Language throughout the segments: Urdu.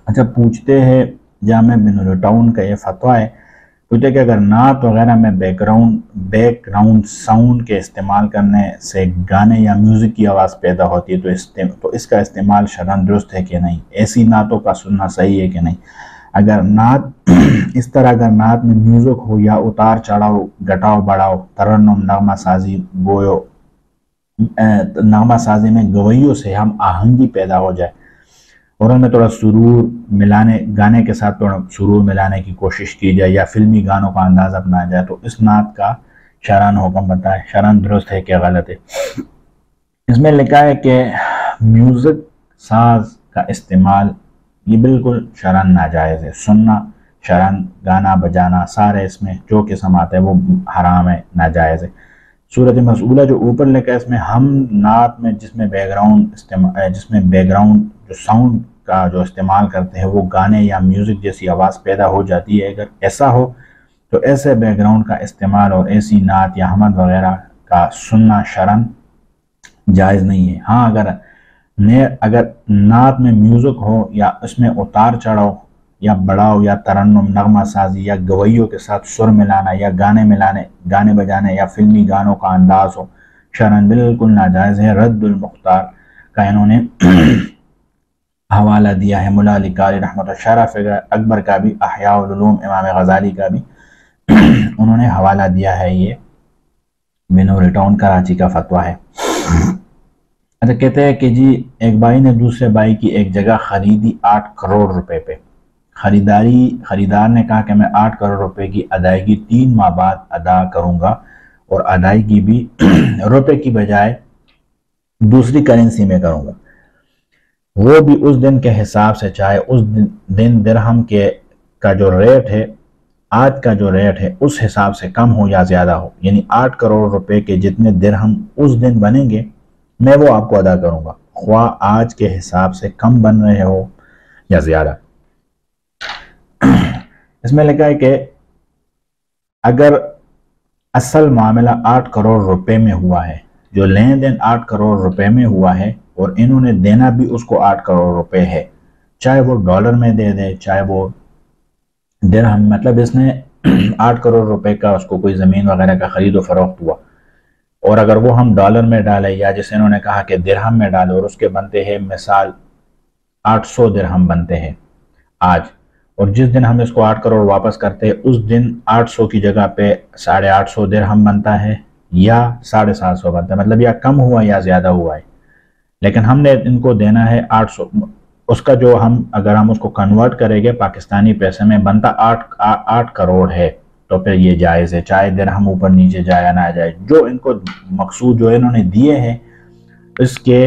اچھا پوچھتے ہیں جامع بن ٹاؤن کا یہ فتویٰ ہے، پوچھتے کہ اگر نعت وغیرہ میں بیک گراؤنڈ ساؤنڈ کے استعمال کرنے سے گانے یا میوزک کی آواز پیدا ہوتی ہے تو اس کا استعمال شرعاً درست ہے کہ نہیں، ایسی نعتوں کا سننا صحیح ہے کہ نہیں؟ اگر نعت اس طرح اگر نعت میں میوزک ہو یا اتار چڑھاؤ، گھٹاؤ بڑھاؤ، ترنم، نغمہ سازی میں گویوں سے ہم آہنگی پیدا ہو جائے اور ہمیں تھوڑا سرور گانے کے ساتھ تھوڑا سرور ملانے کی کوشش کی جائے یا فلمی گانوں کا انداز اپنایا جائے تو اس نعت کا شرعاً حکم بنتا ہے، شرعاً درست ہے کہ غلط ہے؟ اس میں لکھا ہے کہ میوزک ساز کا استعمال یہ بالکل شرعاً ناجائز ہے، سننا شرعاً گانا بجانا سارے اس میں جو قسم آتا ہے وہ حرام ہے، ناجائز ہے۔ سورۃ مسئولہ جو اوپر لکھا ہے اس میں ہم نعت میں جس میں بیک گراؤنڈ جو ساؤنڈ کا جو استعمال کرتے ہیں وہ گانے یا میوزک جیسی آواز پیدا ہو جاتی ہے، اگر ایسا ہو تو ایسے بیک گراؤنڈ کا استعمال اور ایسی نعت یا حمد وغیرہ کا سننا شرعاً جائز نہیں ہے۔ ہاں اگر نعت میں میوزک ہو یا اس میں اتار چڑھاؤ یا بڑھاؤ یا ترنم، نغمہ سازی یا گویوں کے ساتھ سر ملانا یا گانے بجانے یا فلمی گانوں کا انداز ہو، شرعاً بالکل ناجائز ہے۔ رد المختار کا انہوں نے حوالہ دیا ہے، ملا علی قاری رحمۃ اللہ، شرح فقہ اکبر کا بھی، احیاء العلوم امام غزالی کا بھی انہوں نے حوالہ دیا ہے، یہ بنور ٹاؤن کراچی کا فتویٰ ہے۔ اچھا کہتے ہیں کہ جی ایک بھائی نے دوسرے بھائی کی ایک جگہ خریدی 8 کروڑ روپے پہ، خریدار نے کہا کہ میں 8 کروڑ روپے کی ادائیگی 3 ماہ بعد ادا کروں گا اور ادائیگی بھی روپے کی بجائے دوسری کرنسی میں کروں گا، وہ بھی اس دن کے حساب سے، چاہے اس دن درہم کا جو ریٹ ہے، آج کا جو ریٹ ہے اس حساب سے کم ہو یا زیادہ ہو، یعنی 8 کروڑ روپے کے جتنے درہم اس دن بنیں گے میں وہ آپ کو ادا کروں گا، خواہ آج کے حساب سے کم بن رہے ہو یا زیادہ۔ اس میں لکھا ہے کہ اگر اصل معاملہ 8 کروڑ روپے میں ہوا ہے، جو لین دین 8 کروڑ روپے میں ہوا ہے اور انہوں نے دینا بھی اس کو 8 کروڑ روپے ہے، چاہے وہ ڈالر میں دے دے چاہے وہ درہم، مطلب اس نے 8 کروڑ روپے کا اس کو کوئی زمین وغیرہ کا خرید و فروخت ہوا، اور اگر وہ ہم ڈالر میں ڈالے یا جیسے انہوں نے کہا کہ درہم میں ڈالے اور اس کے بنتے ہیں مثال 800 درہم بنتے ہیں آج، اور جس دن ہم اس کو 8 کروڑ واپس کرتے ہیں اس دن 800 کی جگہ پہ 850 درہم بنتا ہے یا 750 بنتا ہے، مطلب یا کم ہوا یا زیادہ ہوا ہے، لیکن ہم نے ان کو دینا ہے 800، اس کا جو اگر ہم اس کو کنورٹ کریں گے پاکستانی پیسے میں بنتا 8 کروڑ ہے، تو پھر یہ جائز ہے، چاہے درہم اوپر نیچے جائے یا نہ جائے، جو ان کو مقصود جو انہوں نے دیے ہیں اس کے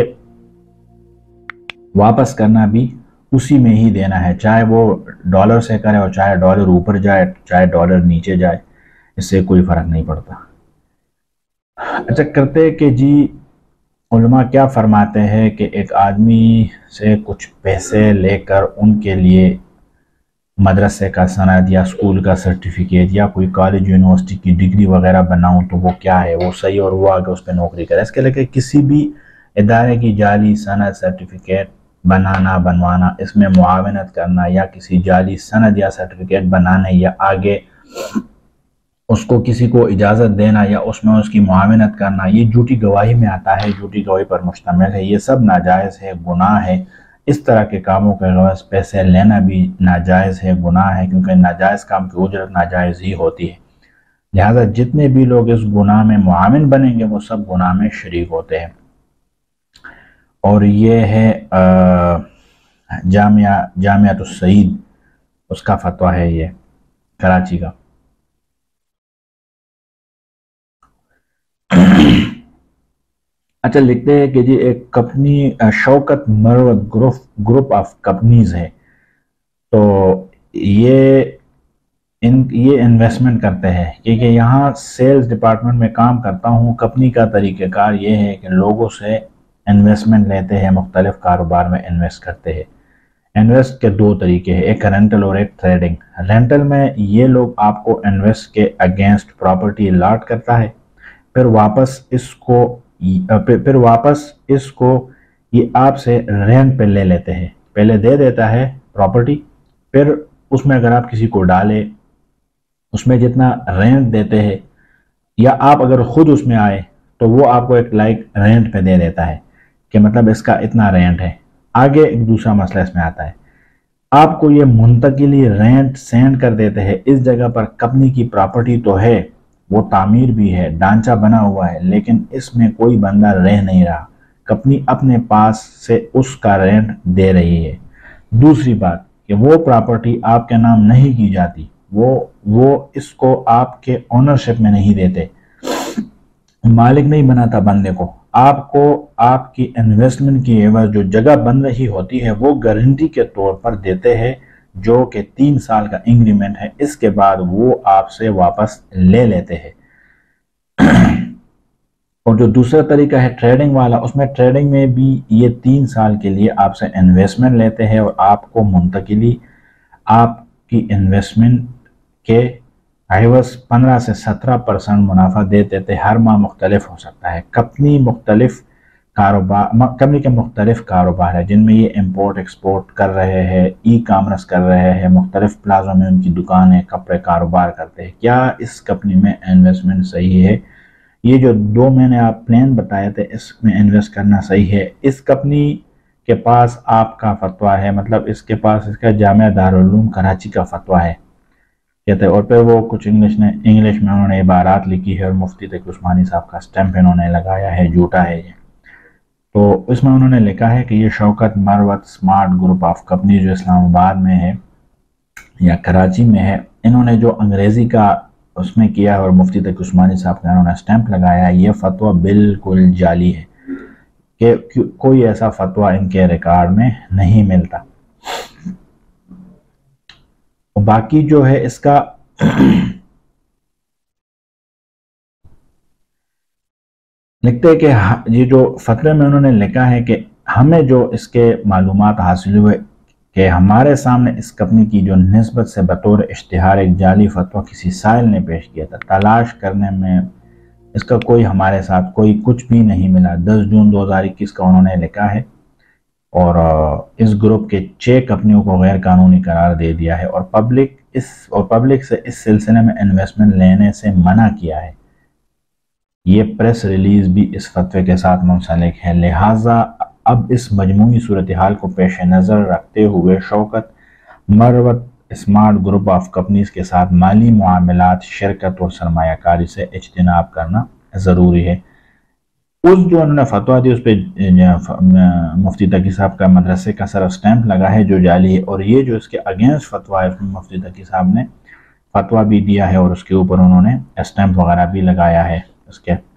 واپس کرنا بھی اسی میں ہی دینا ہے، چاہے وہ ڈالر سے کرے اور چاہے ڈالر اوپر جائے چاہے ڈالر نیچے جائے، اس سے کوئی فرق نہیں پڑتا۔ اچھا کرتے کہ جی علماء کیا فرماتے ہیں کہ ایک آدمی سے کچھ پیسے لے کر ان کے لیے مدرسے کا سند یا اسکول کا سرٹیفکیٹ یا کوئی کالج یونیورسٹی کی ڈگری وغیرہ بناؤں تو وہ کیا ہے، وہ صحیح اور وہ آگے اس پہ نوکری کرے؟ اس کے لئے کہ کسی بھی ادارے کی جعلی سند سرٹیفکیٹ بنوانا، اس میں معاونت کرنا یا کسی جعلی سند یا سرٹیفکیٹ بنانے یا آگے اس کو کسی کو اجازت دینا یا اس میں اس کی معاونت کرنا، یہ جھوٹی گواہی میں آتا ہے، جھوٹی گواہی پر مشتمل ہے، یہ سب ناجائز ہے، گناہ ہے۔ اس طرح کے کاموں کے عوض پیسے لینا بھی ناجائز ہے، گناہ ہے، کیونکہ ناجائز کام کی اجرت ناجائز ہی ہوتی ہے، لہذا جتنے بھی لوگ اس گناہ میں معاون بنیں گے وہ سب گناہ میں شریک ہوتے ہیں۔ اور یہ ہے جامعۃ السعید، اس کا فتویٰ ہے یہ کراچی کا۔ اچھا لکھتے ہیں کہ جی ایک company Shaukat Marwat group of companies ہے، تو یہ انویسٹمنٹ کرتے ہیں، کیونکہ یہاں سیلز ڈپارٹمنٹ میں کام کرتا ہوں۔ کمپنی کا طریقہ کار یہ ہے کہ لوگوں سے انویسٹمنٹ لیتے ہیں، مختلف کاروبار میں انویسٹ کرتے ہیں۔ انویسٹ کے 2 طریقے ہیں، ایک رینٹل اور ایک ٹریڈنگ۔ رینٹل میں یہ لوگ آپ کو انویسٹ کے اگینسٹ پراپرٹی الاٹ کرتا ہے، پھر واپس اس کو یہ آپ سے رینٹ پہ لے لیتے ہیں، پہلے دے دیتا ہے پراپرٹی، پھر اس میں اگر آپ کسی کو ڈالے، اس میں جتنا رینٹ دیتے ہیں، یا آپ اگر خود اس میں آئے تو وہ آپ کو ایک لائک رینٹ پہ دے دیتا ہے کہ مطلب اس کا اتنا رینٹ ہے۔ آگے ایک دوسرا مسئلہ اس میں آتا ہے، آپ کو یہ منتقلی رینٹ سینڈ کر دیتے ہیں، اس جگہ پر کمپنی کی پراپرٹی تو ہے، وہ تعمیر بھی ہے، ڈھانچہ بنا ہوا ہے، لیکن اس میں کوئی بندہ رہ نہیں رہا، کمپنی اپنے پاس سے اس کا رینٹ دے رہی ہے۔ دوسری بات کہ وہ پراپرٹی آپ کے نام نہیں کی جاتی، وہ اس کو آپ کے اونرشپ میں نہیں دیتے، مالک نہیں بناتا بندے کو، آپ کو آپ کی انویسٹمنٹ کی عوض جو جگہ بن رہی ہوتی ہے وہ گارنٹی کے طور پر دیتے ہیں، جو کہ 3 سال کا انگریمنٹ ہے، اس کے بعد وہ آپ سے واپس لے لیتے ہیں۔ اور جو دوسرا طریقہ ہے ٹریڈنگ والا، اس میں ٹریڈنگ میں بھی یہ 3 سال کے لیے آپ سے انویسٹمنٹ لیتے ہیں اور آپ کو منتقلی آپ کی انویسٹمنٹ کے عوض 15 سے 17% منافع دے دیتے۔ ہر ماہ مختلف ہو سکتا ہے، کمپنی کے مختلف کاروبار ہے جن میں یہ امپورٹ ایکسپورٹ کر رہے ہیں، ای کامرس کر رہے ہیں، مختلف پلازوں میں ان کی دکانیں کپڑے کاروبار کرتے ہیں۔ کیا اس کمپنی میں انویسٹمنٹ صحیح ہے؟ یہ جو 2 میں نے آپ پلان بتائے تھے، اس میں انویسٹ کرنا صحیح ہے؟ اس کمپنی کے پاس آپ کا فتویٰ ہے، مطلب اس کے پاس اس کا جامعہ دارالعلوم کراچی کا فتویٰ ہے کہتے ہیں، اور پھر وہ کچھ انگلش میں انہوں نے عبارات لکھی ہے اور مفتی تقی عثمانی صاحب کا سٹیمپ انہوں نے لگایا ہے، جھوٹا ہے یہ۔ تو اس میں انہوں نے لکھا ہے کہ یہ Shaukat Marwat smart group of company Islamabad آباد میں ہے یا کراچی میں ہے، انہوں نے جو انگریزی کا اس میں کیا اور مفتی تقی عثمانی صاحب کا انہوں نے سٹیمپ لگایا ہے، یہ فتویٰ بالکل جعلی ہے کہ کوئی ایسا فتویٰ ان کے ریکارڈ میں نہیں ملتا۔ باقی جو ہے اس کا لکھتے ہیں کہ یہ جو فتوے میں انہوں نے لکھا ہے کہ ہمیں جو اس کے معلومات حاصل ہوئے کہ ہمارے سامنے اس کمپنی کی جو نسبت سے بطور اشتہار ایک جعلی فتویٰ کسی سائل نے پیش کیا تھا، تلاش کرنے میں اس کا کوئی ہمارے ساتھ کوئی کچھ بھی نہیں ملا۔ 10 جون 2021 کا انہوں نے لکھا ہے، اور اس گروپ کے 6 کمپنیوں کو غیر قانونی قرار دے دیا ہے اور پبلک سے اس سلسلے میں انویسٹمنٹ لینے سے منع کیا ہے۔ یہ پریس ریلیز بھی اس فتوے کے ساتھ منسلک ہے۔ لہٰذا اب اس مجموعی صورتحال کو پیش نظر رکھتے ہوئے Shaukat Marwat smart group of companies کے ساتھ مالی معاملات، شرکت اور سرمایہ کاری سے اجتناب کرنا ضروری ہے۔ اس جو انہوں نے فتویٰ دی اس پہ مفتی تقی صاحب کا مدرسے کا صرف سٹیمپ لگا ہے جو جعلی ہے، اور یہ جو اس کے اگینسٹ فتویٰ ہے اس میں مفتی تقی صاحب نے فتویٰ بھی دیا ہے اور اس کے اوپر انہوں نے سٹیمپ وغیرہ بھی لگایا ہے اس کے